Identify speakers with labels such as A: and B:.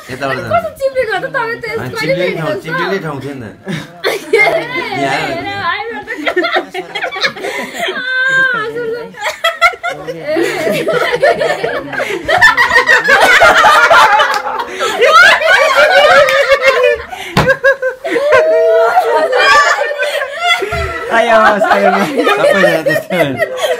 A: यताबाट जानु
B: कस्तो चिप्ले गर्दा तपाईँ त
A: चिप्ले ठाउँ थियो नि
C: Ayo, saya.
A: Apa ya?